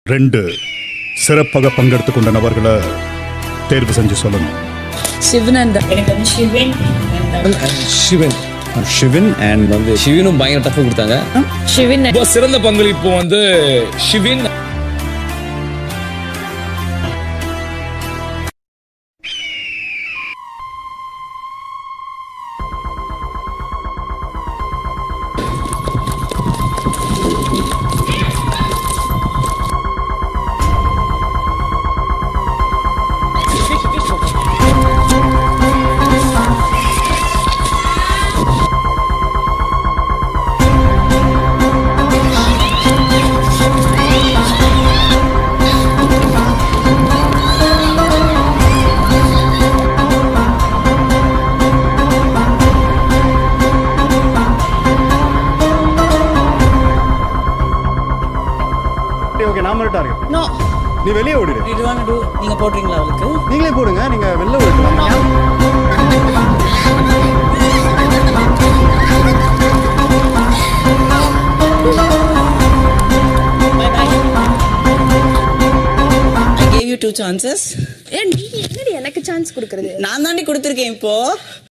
2 சிறப்பாக பங்கெடுத்து கொண்ட நபர்களை தேர்வு செஞ்சு சொல்லணும். Shivin and ஷிவின் அண்ட் வந்து ஷிவினும் பயங்கர டஃப் கொடுத்தாங்க. Shivin சிறந்த பங்களிப்பு வந்து ஷிவின். ஓகே, நான் மட்டும் டார்கெட். No. நீ வெளியே ஓடிடு. You want to do? நீங்க போடுறீங்களா அவளுக்கு? நீங்களே போடுங்க, நீங்க வெளில ஓடிடலாம். Bye bye. I gave you 2 chances. நீ என்னடி எனக்கு சான்ஸ் கொடுக்கறது? நான் தாண்டி கொடுத்துருக்கேன் இப்போ.